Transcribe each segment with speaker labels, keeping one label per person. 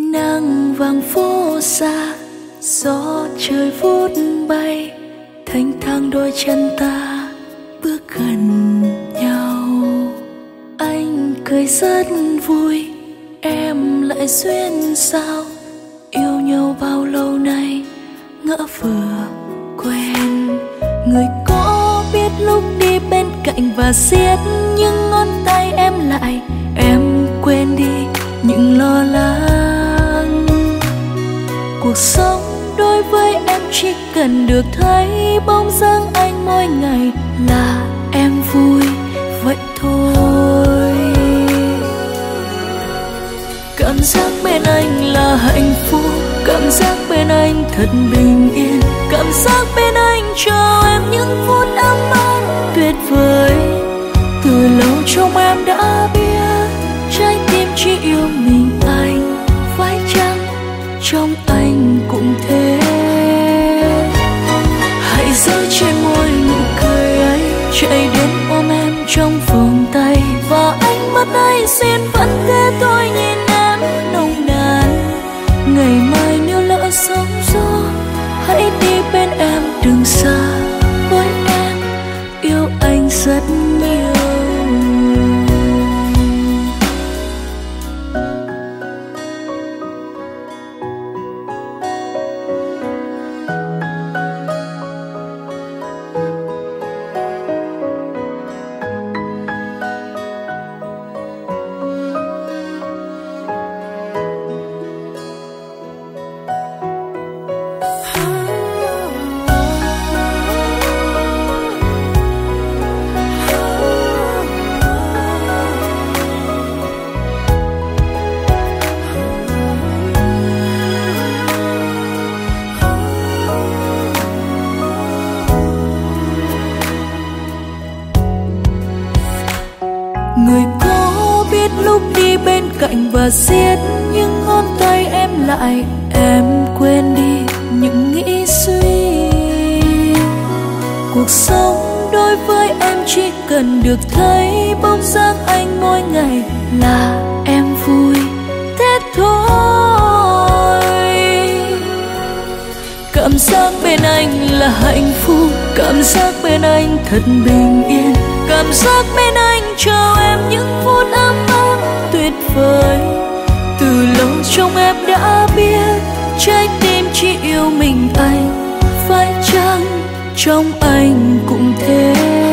Speaker 1: Nắng vàng phố xa, gió trời vút bay, thanh thang đôi chân ta bước gần nhau. Anh cười rất vui, em lại duyên sao, yêu nhau bao lâu nay ngỡ vừa quen. Người có biết lúc đi bên cạnh và siết những ngón tay em lại, em quên đi những lo lắng. Cuộc sống đối với em chỉ cần được thấy bóng dáng anh mỗi ngày là em vui vậy thôi. Cảm giác bên anh là hạnh phúc, cảm giác bên anh thật bình yên, cảm giác bên anh cho em những phút ấm áp tuyệt vời. Từ lâu trong em đã biết trái tim chỉ yêu mình anh, phải chăng trong anh cũng thế. Hãy giữ trên môi nụ cười ấy, chạy đến ôm em trong vòng tay, và ánh mắt ấy xin vẫn thế tôi nhìn em nồng nàn. Ngày mai nếu lỡ sóng gió, hãy đi bên em đừng xa, bởi em yêu anh rất nhiều. Người có biết lúc đi bên cạnh và siết những ngón tay em lại, em quên đi những nghĩ suy. Cuộc sống đối với em chỉ cần được thấy bóng dáng anh mỗi ngày là em vui thế thôi. Cảm giác bên anh là hạnh phúc, cảm giác bên anh thật bình yên, cảm giác bên anh cho em những phút ấm áp tuyệt vời. Từ lâu trong em đã biết trái tim chỉ yêu mình anh, phải chăng trong anh cũng thế.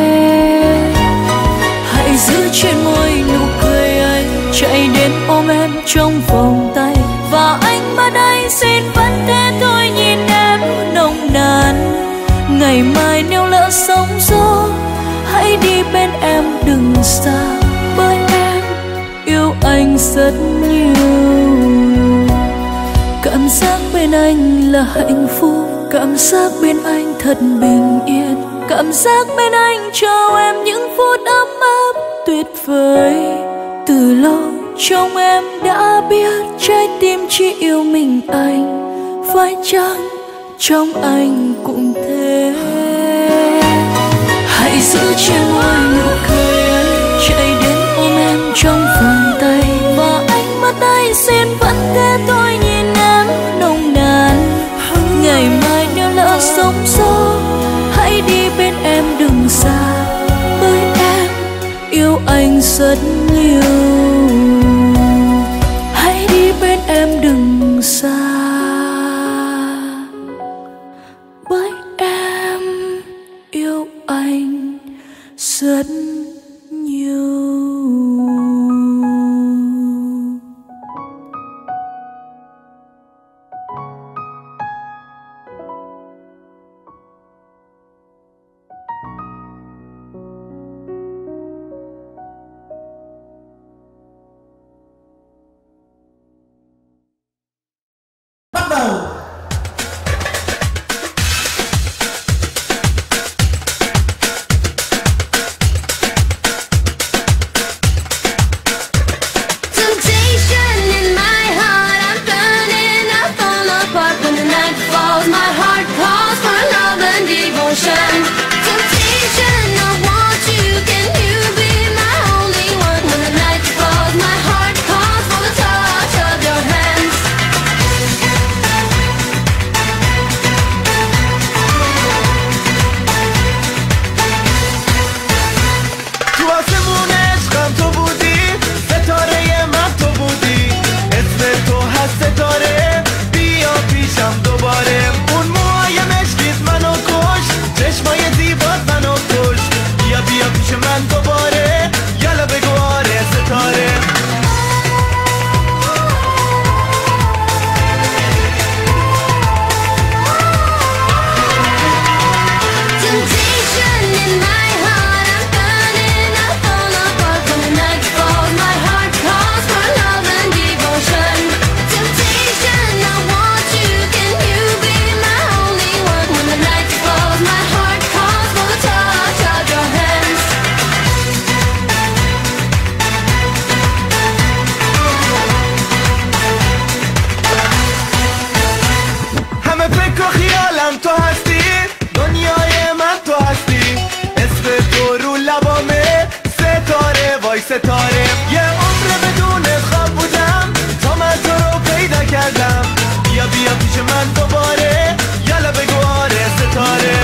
Speaker 1: Hãy giữ trên môi nụ cười ấy, chạy đến ôm em trong vòng tay, và ánh mắt ấy xin vẫn thế tôi nhìn em nồng nàn. Ngày mai nếu lỡ sóng gió, hãy đi bên em đừng xa, bởi em yêu anh rất nhiều. Cảm giác bên anh là hạnh phúc, cảm giác bên anh thật bình yên, cảm giác bên anh cho em những phút ấm áp tuyệt vời. Từ lâu trong em đã biết trái tim chỉ yêu mình anh, phải chăng trong anh cũng thế. Hãy giữ trên môi nụ cười ấy, chạy đến ôm em trong vòng tay, và ánh mắt ấy xin vẫn thế tôi nhìn em nồng nàn. Ngày mai nếu lỡ sóng gió, hãy đi bên em đừng xa, bởi em yêu anh rất nhiều. Hãy đi bên em đừng xa, bởi em yêu anh rất nhiều.
Speaker 2: ستاره یه عمر بدون خواب بودم تا من تو رو پیدا کردم بیا بیا پیش من دوباره یالا بگو آره ستاره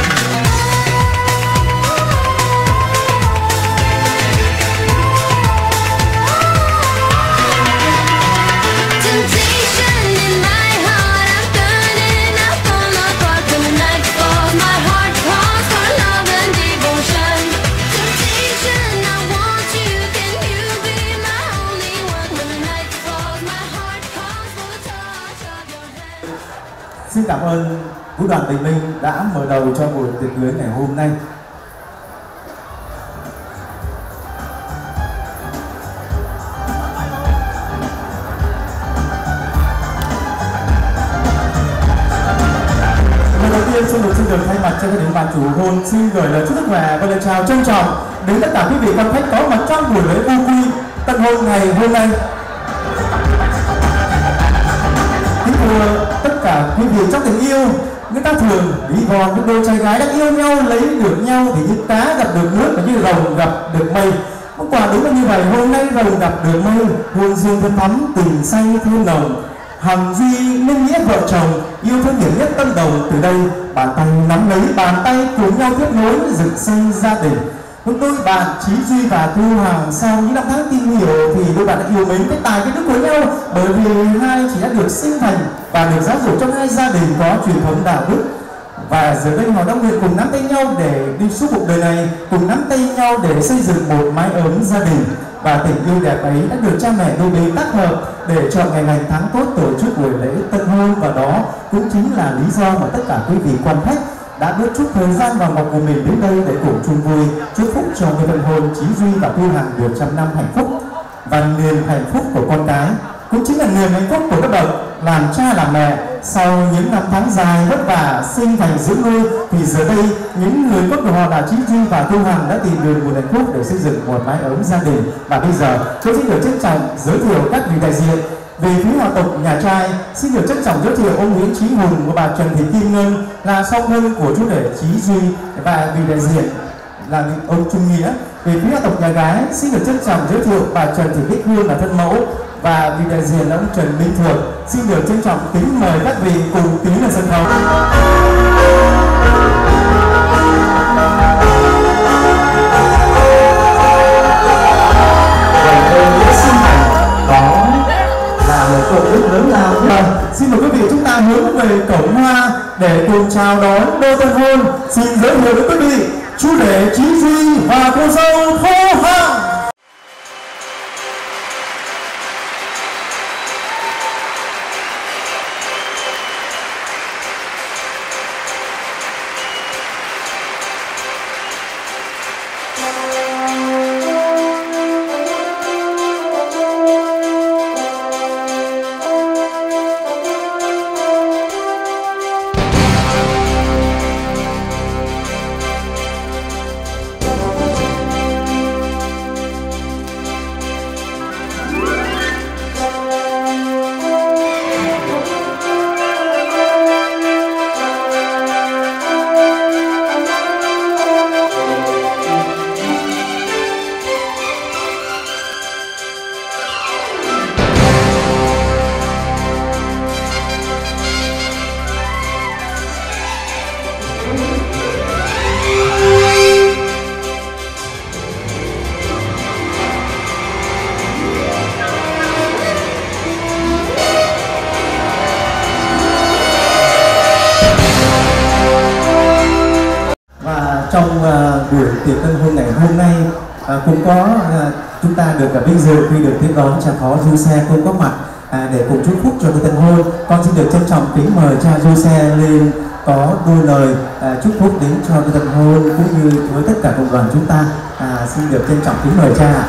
Speaker 3: Xin cảm ơn Vũ đoàn Bình Minh đã mở đầu cho buổi tiệc cưới ngày hôm nay. Lần đầu tiên xin được thay mặt cho gia đình bạn chủ hôn xin gửi lời chúc sức khỏe và lời chào trân trọng đến tất cả quý vị quan khách có mặt trong buổi lễ vu quy tân hôn ngày hôm nay. Tất cả quý vị trong tình yêu, người ta thường ví von những đôi trai gái đang yêu nhau, lấy được nhau thì như cá gặp được nước và như rồng gặp được mây. Không quả đúng là như vậy, hôm nay rồng gặp được mây, hôn duyên thân thắm, tình say thương nồng, hằng duy nên nghĩa vợ chồng, yêu thương hiển nhất tâm đồng. Từ đây bàn tay nắm lấy bàn tay cùng nhau tiếp nối dựng xây gia đình. Chúng tôi bạn Chí Duy và Thu Hằng sau những năm tháng tìm hiểu thì đôi bạn đã yêu mến cái tài cái đức của nhau, bởi vì hai chỉ đã được sinh thành và được giáo dục trong hai gia đình có truyền thống đạo đức. Và giờ đây họ đã nguyện cùng nắm tay nhau để đi suốt cuộc đời này, cùng nắm tay nhau để xây dựng một mái ấm gia đình. Và tình yêu đẹp ấy đã được cha mẹ đôi bên tác hợp để chọn ngày lành tháng tốt tổ chức buổi lễ tân hôn, và đó cũng chính là lý do mà tất cả quý vị quan khách đã bớt chút thời gian vào ngọc của mình đến đây để cùng chung vui chúc phúc cho người tân hôn Chí Duy và Thu Hằng được trăm năm hạnh phúc. Và niềm hạnh phúc của con cái cũng chính là niềm hạnh phúc của các bậc làm cha làm mẹ. Sau những năm tháng dài vất vả sinh thành dưỡng nuôi thì giờ đây những người con của họ là Chí Duy và Thu Hằng đã tìm được nguồn hạnh phúc để xây dựng một mái ấm gia đình. Và bây giờ tôi xin được trân trọng giới thiệu các vị đại diện. Về phía họ tộc nhà trai, xin được trân trọng giới thiệu ông Nguyễn Chí Hùng và bà Trần Thị Kim Ngân là song thân của chú rể Chí Duy, và vị đại diện là ông Trung Nghĩa. Về phía họ tộc nhà gái, xin được trân trọng giới thiệu bà Trần Thị Bích Hương là thân mẫu, và vị đại diện là ông Trần Minh Thượng. Xin được trân trọng kính mời các vị cùng tiến lên sân khấu. Công đức lớn lao. Xin mời quý vị chúng ta hướng về cổng hoa để cùng chào đón đôi tân hôn. Xin giới thiệu với quý vị chú rể Chí Duy và cô dâu Thu Hằng. Trong buổi tiệc tân hôn ngày hôm nay cũng có chúng ta được vinh dự khi được tiếp đón cha phó Du Xe cũng có mặt để cùng chúc phúc cho đôi tân hôn. Con xin được trân trọng kính mời cha Du Xe lên có đôi lời chúc phúc đến cho đôi tân hôn cũng như với tất cả cộng đoàn chúng ta. Xin được trân trọng kính mời cha.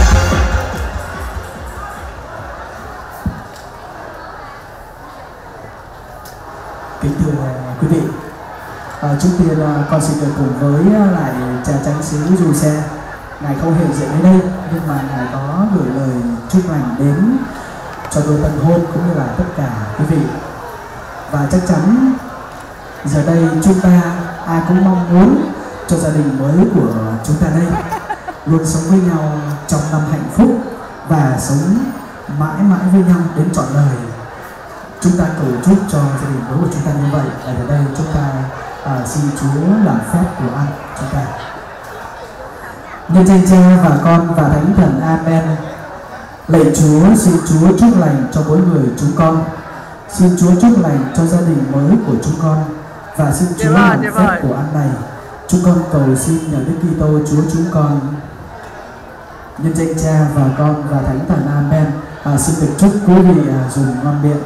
Speaker 4: Kính thưa quý vị, trước tiên con xin được cùng với lại cha chánh xứ Du Xe. Ngài không hiện diện ở đây nhưng mà ngài có gửi lời chúc lành đến cho đôi tân hôn cũng như là tất cả quý vị. Và chắc chắn giờ đây chúng ta ai cũng mong muốn cho gia đình mới của chúng ta đây luôn sống với nhau trong năm hạnh phúc và sống mãi mãi với nhau đến trọn đời. Chúng ta cầu chúc cho gia đình bố của chúng ta như vậy. Ở đây chúng ta xin Chúa làm phép của ăn chúng ta. Nhân danh Cha và Con và Thánh Thần. Amen. Lạy Chúa, xin Chúa chúc lành cho mỗi người chúng con. Xin Chúa chúc lành cho gia đình mới của chúng con. Và xin Chúa làm phép của ăn này. Chúng con cầu xin nhờ Đức Kitô Chúa chúng con. Nhân danh Cha và Con và Thánh Thần. Amen. Xin được chúc quý vị dùng ngon miệng.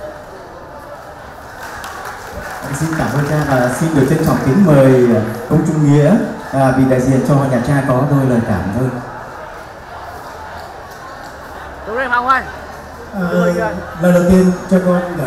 Speaker 3: Xin cảm ơn cha và xin được trân trọng kính mời ông Trung Nghĩa vì đại diện cho nhà cha có đôi lời cảm ơn.
Speaker 5: Đúng đây Phong ơi.
Speaker 3: Lời đầu tiên cho con gửi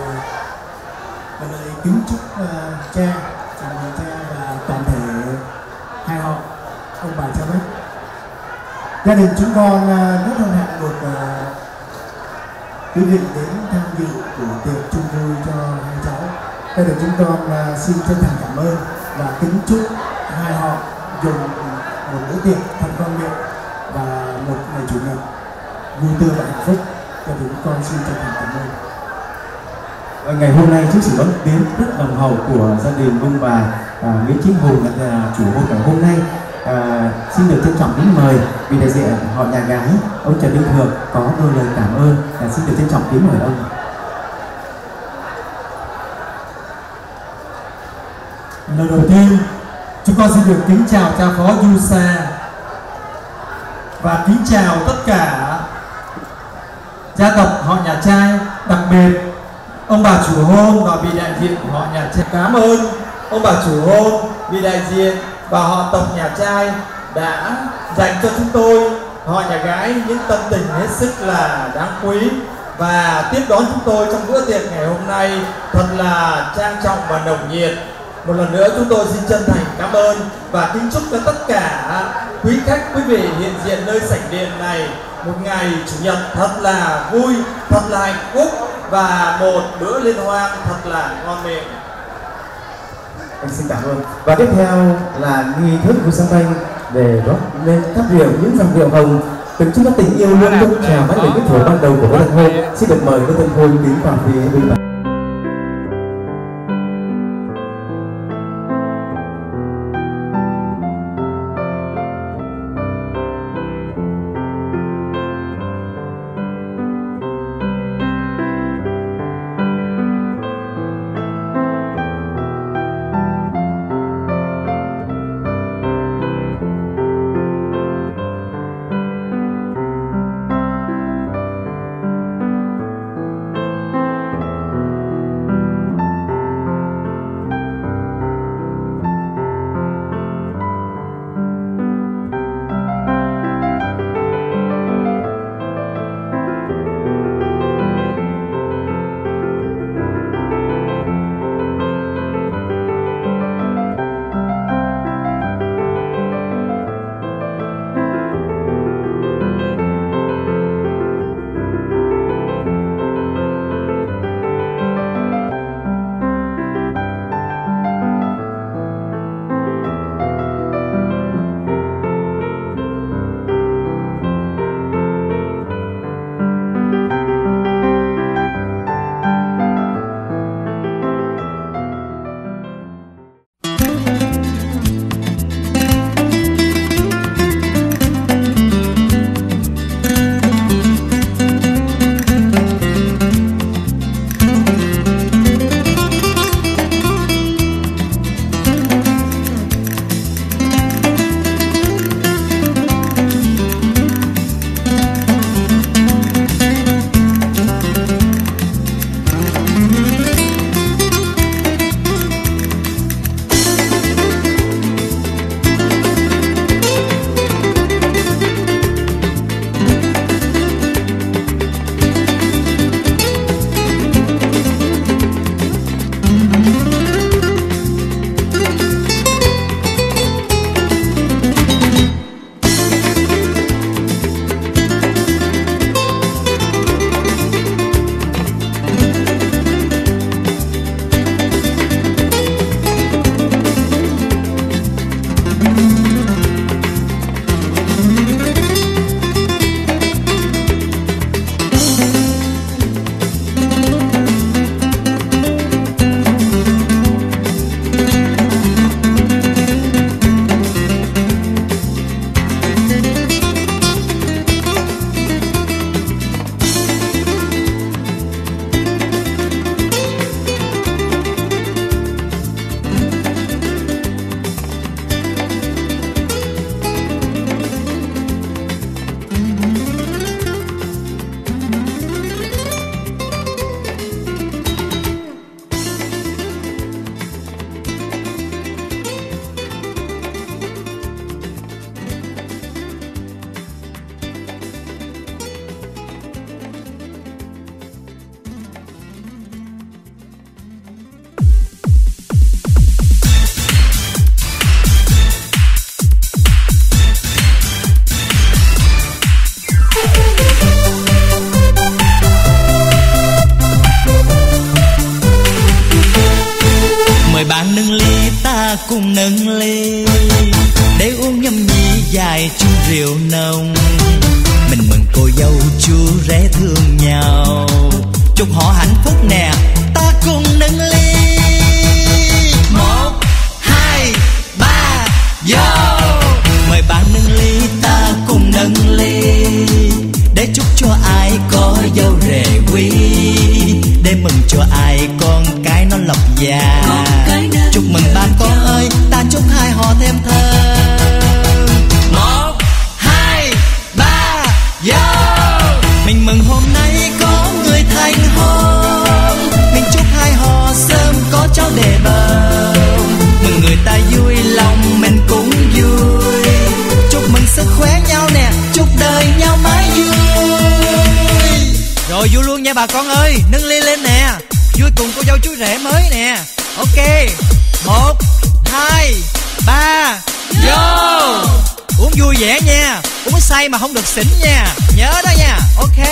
Speaker 3: lời kính chúc cha, chào mừng cha và toàn thể hai họ, ông bà cha bác. Gia đình chúng con rất hân hạnh được quý vị đến tham dự buổi tiệc chung vui cho hai cháu. Gia đình chúng con xin chân thành cảm ơn và kính chúc hai họ dùng một bữa tiệc thật ngon miệng và một ngày chủ nhật vui tươi và hạnh phúc. Gia đình chúng con xin chân thành cảm ơn. Ngày hôm nay trước sự đón tiếp rất nồng hậu của gia đình ông bà Nguyễn Chính Hùng là chủ hôn ngày hôm nay, xin được trân trọng kính mời vì đại diện họ nhà gái ông Trần Đức Thượng có đôi lời cảm ơn. Xin được trân trọng kính mời ông.
Speaker 6: Lời đầu tiên, chúng con xin được kính chào cha phó Du Sa và kính chào tất cả gia tộc họ nhà trai, đặc biệt ông bà chủ hôn và vị đại diện họ nhà trai. Cảm ơn ông bà chủ hôn, vị đại diện và họ tộc nhà trai đã dành cho chúng tôi họ nhà gái những tâm tình hết sức là đáng quý và tiếp đón chúng tôi trong bữa tiệc ngày hôm nay thật là trang trọng và nồng nhiệt. Một lần nữa chúng tôi xin chân thành cảm ơn và kính chúc cho tất cả quý khách, quý vị hiện diện nơi sảnh điện này một ngày chủ nhật thật là vui, thật là hạnh phúc và một bữa liên hoan thật là ngon miệng.
Speaker 3: Anh xin cảm ơn. Và tiếp theo là nghi thức của sân bay để rót lên thắp rượu những dòng rượu hồng tượng trưng cho tình yêu luôn luôn trào mãi lời kết thúc ban đầu của bữa tân hôn. Xin được mời bữa tân hôn tiến vào phía bên bạn.
Speaker 7: cùng nâng ly để uống nhâm nhi dài chung rượu nồng. Mình mừng cô dâu chú rể thương nhau, chúc họ hạnh phúc nè, ta cùng nâng ly. 1, 2, 3, vô. Mời bạn nâng ly, ta cùng nâng ly để chúc cho ai có dâu rể quý, để mừng cho ai con cái nó lộc già. Chúc mừng ba con ơi, ta chúc hai họ thêm thơm. 1, 2, 3, vô. Mình mừng hôm nay có người thành hôn, mình chúc hai họ sớm có cháu để bầu. Mừng người ta vui lòng mình cũng vui, chúc mừng sức khỏe nhau nè, chúc đời nhau mãi vui. Rồi vui luôn nha bà con ơi, nâng ly lên nè, vui cùng cô dâu chú rể mới nè. Ok, 1, 2, 3, vô. Uống vui vẻ nha, uống say mà không được xỉn nha, nhớ đó nha. Ok.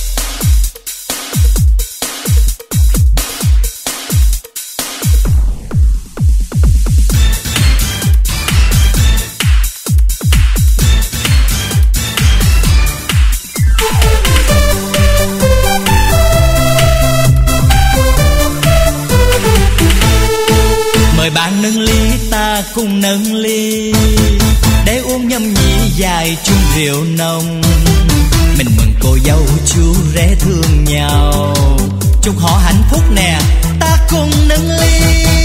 Speaker 7: Mời bạn nâng ly, ta cùng nâng ly để uống nhâm nhi dài chung rượu nồng. Mình mừng cô dâu chú rể thương nhau, chúc họ hạnh phúc nè, ta cùng nâng ly.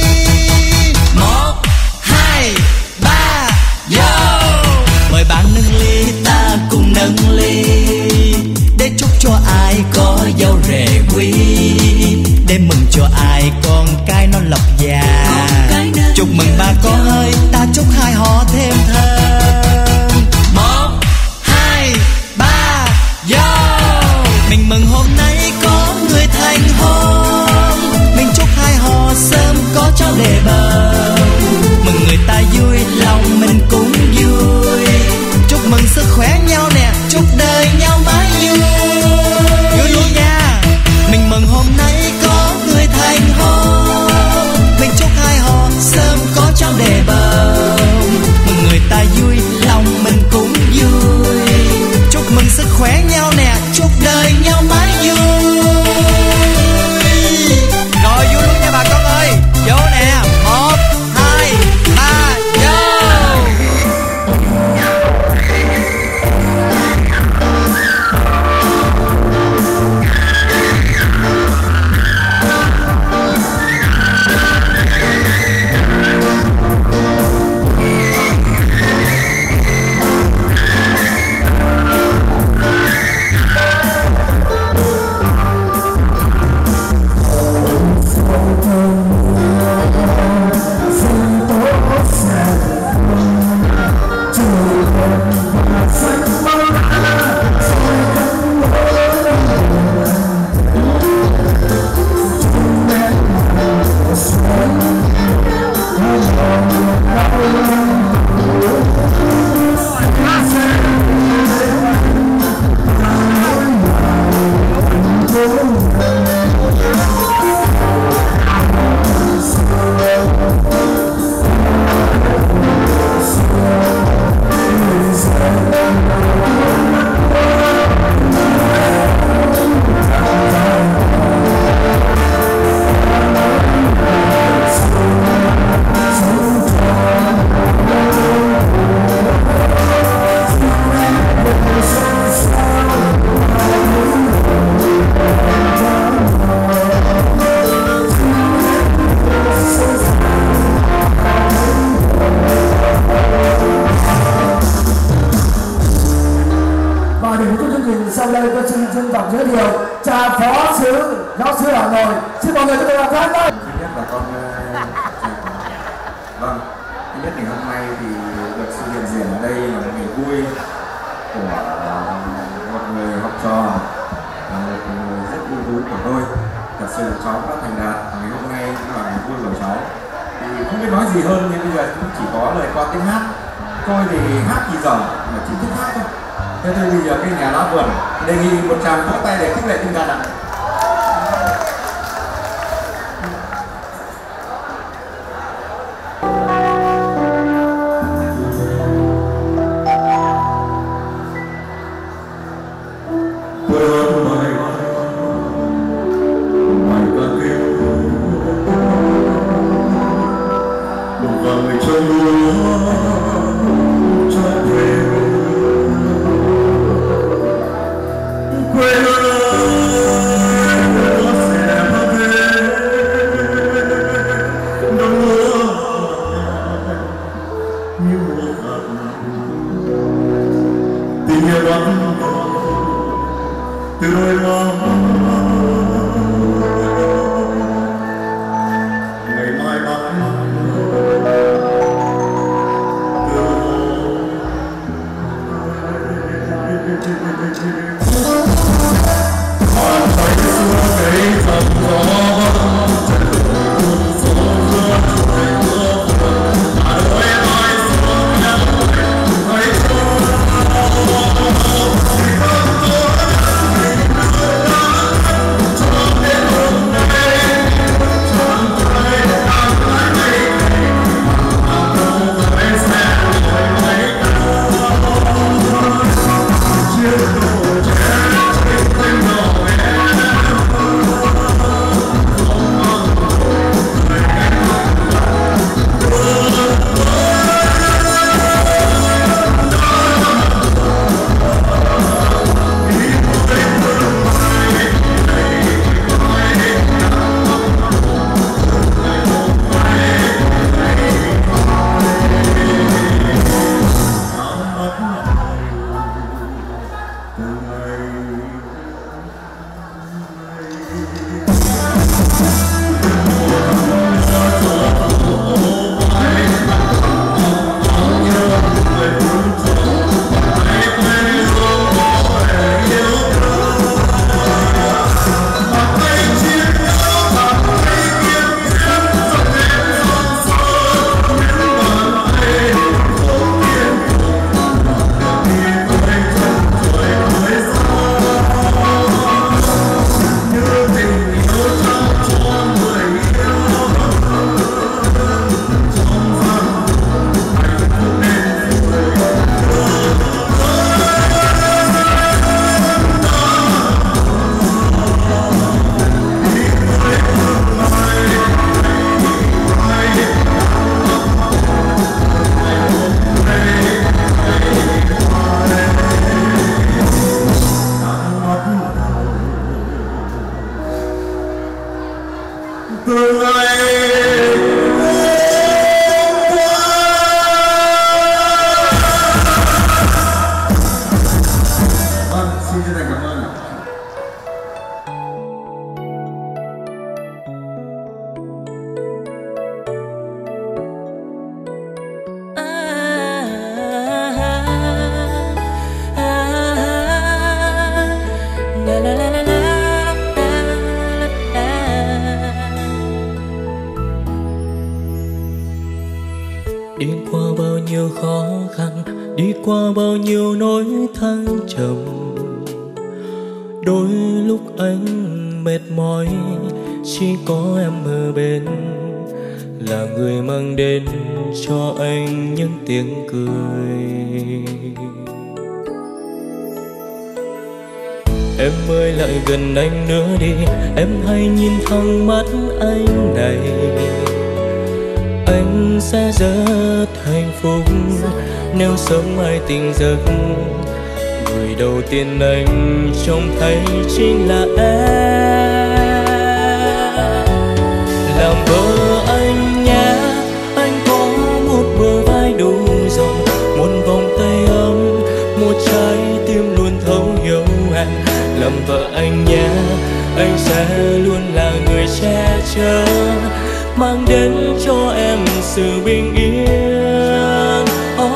Speaker 7: 1, 2, 3, vô. Mời bạn nâng ly, ta cùng nâng ly để chúc cho ai có dâu rể quý, để mừng cho ai con cái nó lộc già. Chúc mừng ba con ơi, ta chúc hai họ thêm thơm. 1, 2, 3, vô. Mình mừng hôm nay có người thành hôn, mình chúc hai họ sớm có cháu để bầu. Mừng người ta vui lòng mình cũng vui, chúc mừng sức khỏe nhau nè, chúc đời nhau mãi vui. Vui luôn nha. Mình mừng hôm nay có người thành hôn, mình chúc hai họ sớm có cháu để bầu. Mừng người ta vui lòng mình cũng vui, chúc mừng sức khỏe nhau nè, chúc đời nhau mãi vui. Rồi vui luôn nha bà con ơi, vô nè. 1, 2, 3, vô.
Speaker 3: Sau đây tôi xin trân trọng giới thiệu cha phó sứ giáo sứ Hà Nội. Xin mọi người cho tôi làm phép thôi.
Speaker 8: Thứ nhất là con vâng, thứ nhất thì hôm nay thì được sự hiện diện ở đây là một ngày vui của một người học trò, là một người rất ưu tú của tôi. Thật sự cháu đã thành đạt, ngày hôm nay cũng là ngày vui của cháu. Thì không biết nói gì hơn, nhưng bây giờ cũng chỉ có lời qua tiếng hát. Tôi thì hát thì dở, mà chỉ thích hát thôi. Thế thì bây giờ cái nhà lá vườn đề nghị một tràng vỗ tay để khích lệ tinh thần ạ.
Speaker 2: từ ngày
Speaker 8: xin chân thành cảm ơn ạ.
Speaker 7: Đi qua bao nhiêu khó khăn, đi qua bao nhiêu nỗi thăng trầm, đôi lúc anh mệt mỏi, chỉ có em ở bên là người mang đến cho anh những tiếng cười. Em ơi lại gần anh nữa đi, em hãy nhìn thẳng mắt anh này. Anh sẽ rất hạnh phúc nếu sớm mai tỉnh giấc, người đầu tiên anh trông thấy chính là em. Làm vợ anh nhé, anh có một bờ vai đủ rộng, một vòng tay ấm, một trái tim luôn thấu hiểu em. Làm vợ anh nhé, anh sẽ luôn là người che chở, mang đến cho em sự bình yên.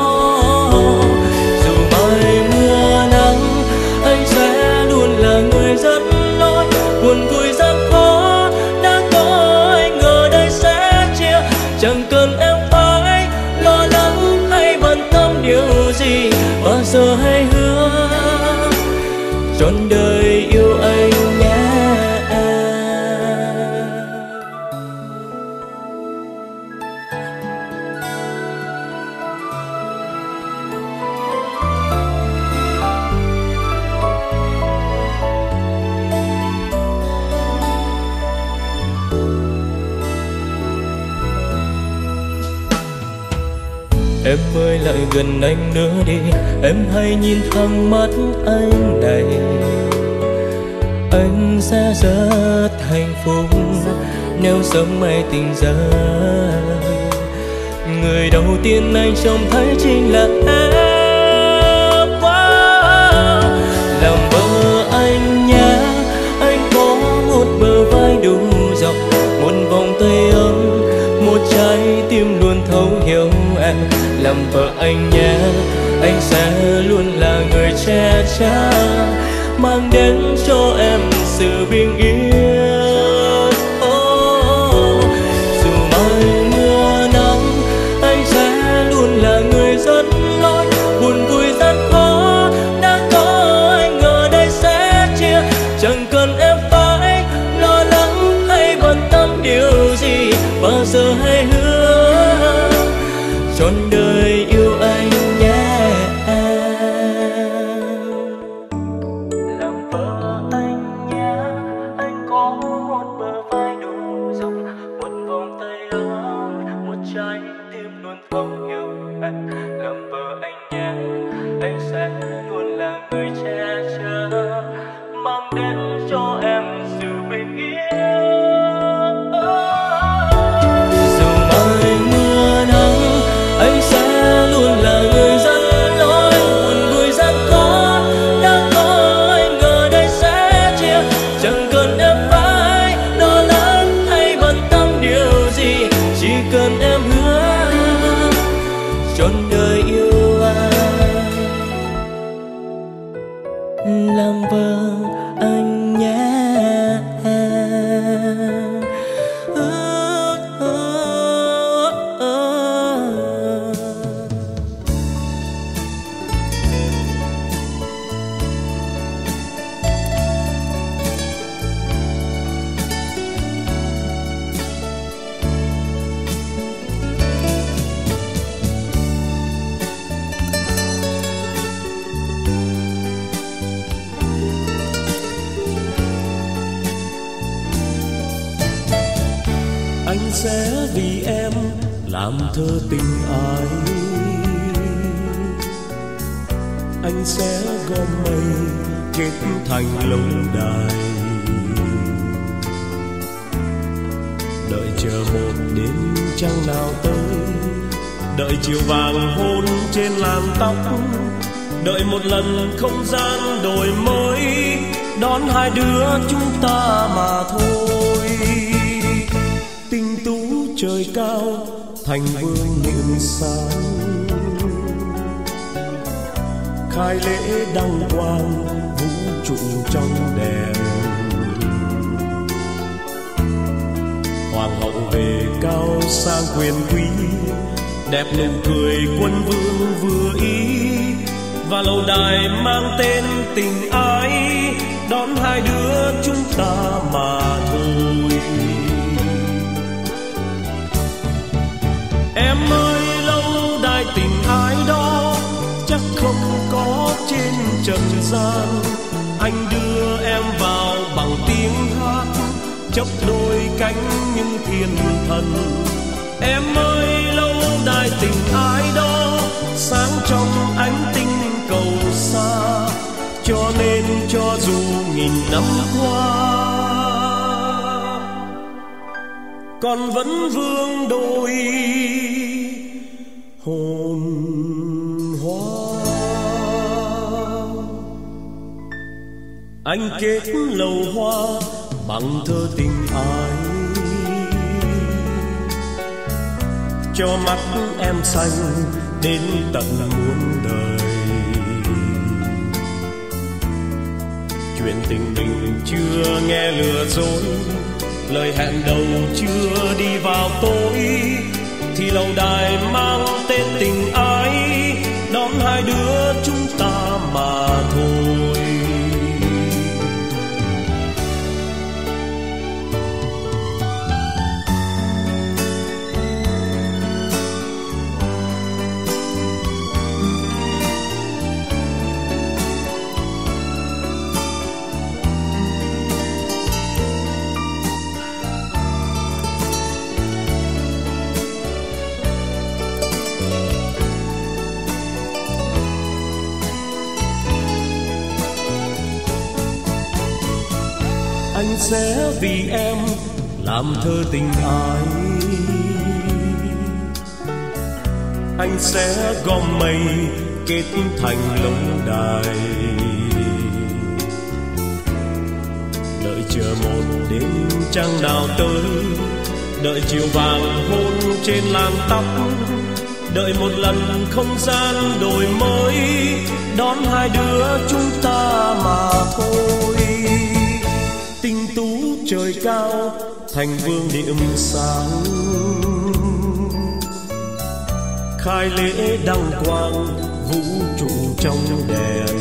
Speaker 7: Dù mai mưa nắng, anh sẽ luôn là người dẫn lối. Buồn vui gian khó đã có anh ở đây sẽ chia. Chẳng cần em phải lo lắng hay bận tâm điều gì, bao giờ hãy hứa trọn đời yêu anh nhé. Em ơi lại gần anh nữa đi, em hãy nhìn thẳng mắt anh này. Anh sẽ rất hạnh phúc nếu sớm mai tỉnh giấc, người đầu tiên anh trông thấy chính là em. Làm vợ anh nhé, anh có một bờ vai đủ rộng, một vòng tay ấm, một trái tim luôn thấu hiểu em. Làm vợ anh nhé, anh sẽ luôn là người che chở, mang đến cho em sự bình yên. Dù mai mưa nắng, anh sẽ luôn là người dẫn lối. Buồn vui gian khó đã có anh ở đây sẽ chia. Chẳng cần em phải lo lắng hay bận tâm điều gì, bao giờ hãy hứa trọn đời yêu anh nhé. Làm vợ anh nhé, anh có một bờ vai đủ rộng, một vòng tay ấm, một trái tim luôn thấu hiểu em. Làm vợ anh nhé, anh sẽ luôn là người che chở, mang đến cho em sự bình yên. Dù mai mưa nắng, anh sẽ luôn là người dẫn lối. Buồn vui gian khó đã có anh ở đây sẽ chia. Chẳng cần em phải lo lắng hay bận tâm điều gì, chỉ cần em hứa trọn đời yêu anh. Làm vợ anh nhé.
Speaker 9: Anh sẽ vì em làm thơ tình ai, anh sẽ gom mây kết thành lâu đài. đợi chờ một đêm trăng nào tới, đợi chiều vàng hôn trên làn tóc, đợi một lần không gian đổi mới đón hai đứa chúng ta mà thôi. Tinh tú trời cao thành vương niệm sáng, khai lễ đăng quang vũ trụ trong đèn. Hoàng hậu về cao sang quyền quý, đẹp nụ cười quân vương vừa ý, và lâu đài mang tên tình ái đón hai đứa chúng ta mà thôi. Em ơi, lâu đài tình ái đó chắc không có trên trần gian. Anh đưa em vào bằng tiếng hát, chấp đôi cánh những thiên thần. Em ơi, lâu đài tình ái đó sáng trong ánh tinh cầu xa, cho nên cho dù nghìn năm qua con vẫn vương đôi hồn hoa. Anh kết lầu hoa bằng thơ tình ái, cho mắt em xanh đến tận muôn đời. Chuyện tình mình chưa nghe lừa dối, lời hẹn đầu chưa đi vào tối, thì lâu đài mang tên tình ái đón hai đứa chúng ta mà thôi. Anh sẽ vì em làm thơ tình ái, anh sẽ gom mây kết thành lâu đài, đợi chờ một đêm trăng nào tới, đợi chiều vàng hôn trên làn tóc, đợi một lần không gian đổi mới đón hai đứa chúng ta mà thôi. Tinh tú trời cao thành vương điểm sáng, khai lễ đăng quang vũ trụ trong đèn.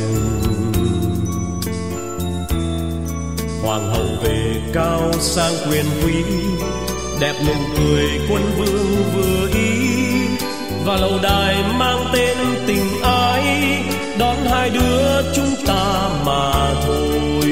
Speaker 9: Hoàng hậu về cao sang quyền quý, đẹp nụ cười quân vương vừa ý, và lâu đài mang tên tình ái đón hai đứa chúng ta mà thôi.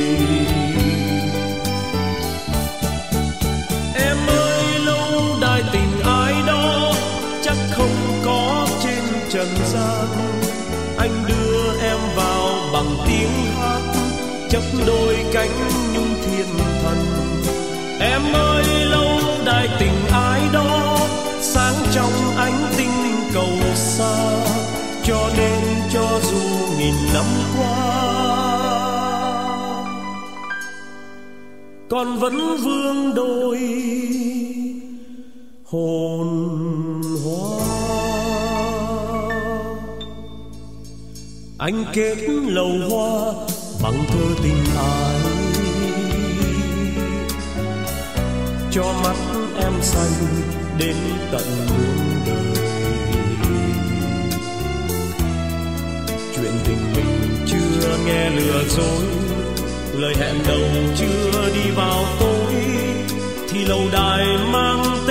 Speaker 9: Em ơi, lâu đài tình ái đó chắc không có trên trần gian. Anh đưa em vào bằng tiếng hát, chấp đôi cánh nhung thiên thần. Em ơi, lâu đài tình ái đó sáng trong ánh tinh cầu xa, cho nên cho dù nghìn năm qua con vẫn vương đôi hồn hoa. Anh kết lầu hoa bằng thơ tình ái, cho mắt em xanh đến tận muôn đời. Chuyện tình mình chưa nghe lừa dối, lời hẹn đầu chưa đi vào tối, thì lâu đài mang